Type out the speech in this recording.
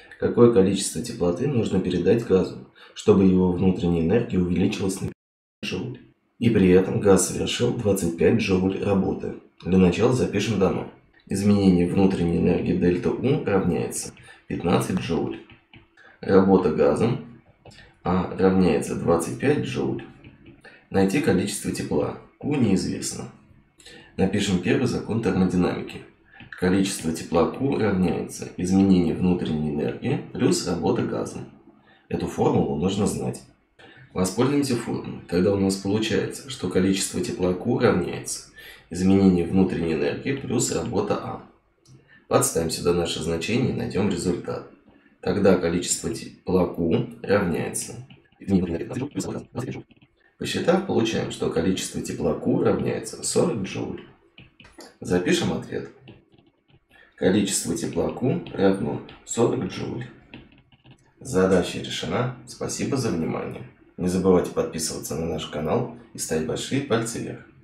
Какое количество теплоты нужно передать газу, чтобы его внутренняя энергия увеличилась на 5 джоуль? И при этом газ совершил 25 джоуль работы. Для начала запишем дано. Изменение внутренней энергии дельта У равняется 15 джоуль. Работа газом А равняется 25 джоуль. Найти количество тепла. Q неизвестно. Напишем первый закон термодинамики. Количество тепла Q равняется изменение внутренней энергии плюс работа газом. Эту формулу нужно знать. Воспользуемся формулой. Тогда у нас получается, что количество тепла Q равняется изменение внутренней энергии плюс работа А. Подставим сюда наше значение и найдем результат. Тогда количество тепла Q равняется изменение внутренней энергии плюс работа газа. Посчитав, получаем, что количество тепла Q равняется 40 джоуль. Запишем ответ. Количество тепла Q равно 40 джоуль. Задача решена. Спасибо за внимание. Не забывайте подписываться на наш канал и ставить большие пальцы вверх.